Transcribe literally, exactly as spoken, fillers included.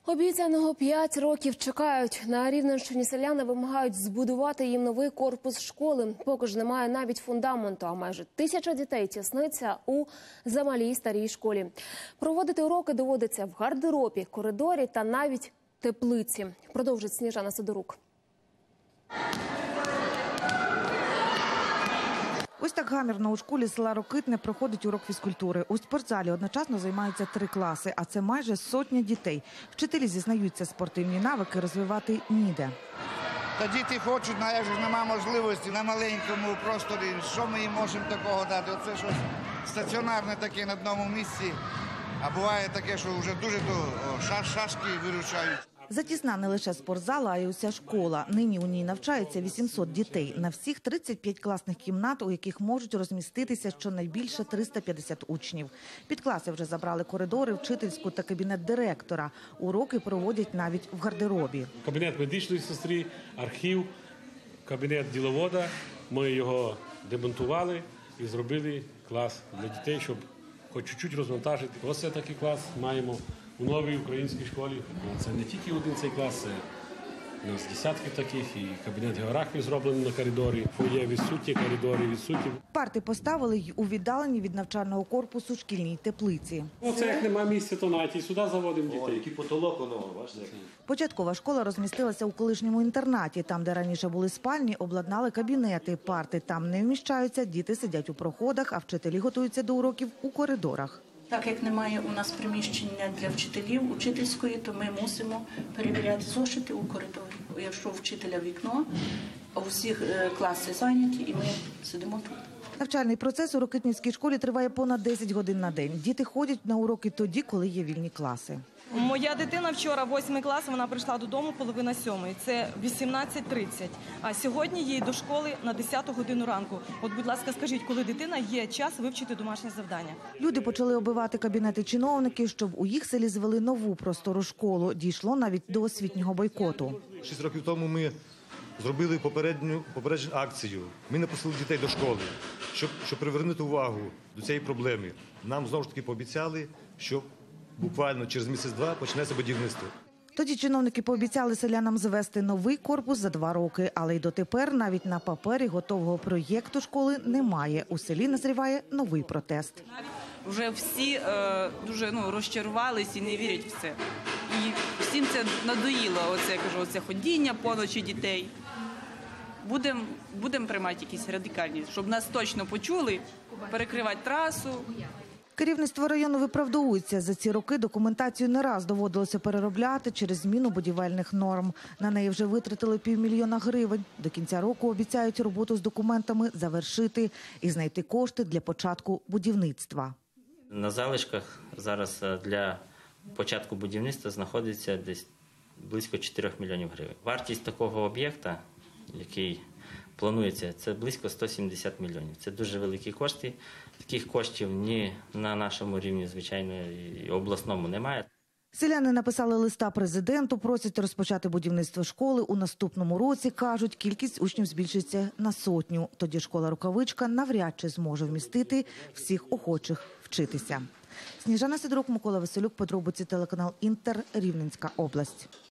Обіцяного п'ять років чекають. На Рівненщині селяни вимагають збудувати їм новий корпус школи. Поки ж немає навіть фундаменту, а майже тисяча дітей тісниться у замалій старій школі. Проводити уроки доводиться в гардеробі, коридорі та навіть теплиці. Продовжить Сніжана Сидорук. Ось так гамірно у школі села Рокитне проходить урок фізкультури. У спортзалі одночасно займаються три класи, а це майже сотня дітей. Вчителі зізнаються, спортивні навики розвивати ніде. Та діти хочуть, але ж немає можливості на маленькому просторі. Що ми їм можемо такого дати? Оце щось стаціонарне таке на одному місці. А буває таке, що вже дуже шашки виручають. Затісна не лише спортзала, а й уся школа. Нині у ній навчається вісімсот дітей. На всіх тридцять п'ять класних кімнат, у яких можуть розміститися щонайбільше триста п'ятдесят учнів. Під класи вже забрали коридори, вчительську та кабінет директора. Уроки проводять навіть в гардеробі. Кабінет медичної сестри, архів, кабінет діловода. Ми його демонтували і зробили клас для дітей, щоб хоч чуть-чуть розвантажити. Ось такий клас маємо у новій українській школі. Це не тільки один цей клас, це у нас десятки таких, і кабінет географії зроблений на коридорі, фоє відсутні, коридори відсутні. Парти поставили й у віддаленні від навчального корпусу шкільній теплиці. Оце як немає місця, то навіть і сюди заводимо дітей. О, який потолок, воно, бачите? Початкова школа розмістилася у колишньому інтернаті. Там, де раніше були спальні, обладнали кабінети. Парти там не вміщаються, діти сидять у проходах, а вчителі готуються до уроків у коридорах. Так як немає у нас приміщення для вчителів, учительської, то ми мусимо перевіряти зошити у коридорі. Якщо у вчителя вікно, а у всіх класи зайняті, і ми сидимо тут. Навчальний процес у Рокитнівській школі триває понад десять годин на день. Діти ходять на уроки тоді, коли є вільні класи. Моя дитина вчора, восьмий клас, вона прийшла додому половина сьомої. Це вісімнадцять тридцять. А сьогодні їй до школи на десяту годину ранку. От, будь ласка, скажіть, коли дитина є час вивчити домашнє завдання? Люди почали оббивати кабінети чиновників, щоб у їх селі звели нову простору школу. Дійшло навіть до освітнього бойкоту. Шість років тому ми зробили попередню, попередню акцію. Ми не пустили дітей до школи, щоб, щоб привернути увагу до цієї проблеми. Нам знову ж таки пообіцяли, що буквально через місяць-два почнеться будівництво. Тоді чиновники пообіцяли селянам звести новий корпус за два роки, але й дотепер навіть на папері готового проєкту школи немає. У селі назріває новий протест. Вже всі е, дуже ну, розчарувались і не вірять в це. І всім це надоїло, оце, кажу, оце ходіння поночі дітей. Будемо будем приймати якісь радикальні, щоб нас точно почули, перекривати трасу. Керівництво району виправдовується. За ці роки документацію не раз доводилося переробляти через зміну будівельних норм. На неї вже витратили півмільйона гривень. До кінця року обіцяють роботу з документами завершити і знайти кошти для початку будівництва. На залишках зараз для початку будівництва знаходиться десь близько чотирьох мільйонів гривень. Вартість такого об'єкта, який планується, це близько сто сімдесят мільйонів. Це дуже великі кошти. Таких коштів ні на нашому рівні, звичайно, і обласному немає. Селяни написали листа президенту, просять розпочати будівництво школи. У наступному році, кажуть, кількість учнів збільшиться на сотню. Тоді школа «Рукавичка» навряд чи зможе вмістити всіх охочих вчитися. Сніжана Сидорук, Микола Василюк, подробиці, телеканал «Інтер», Рівненська область.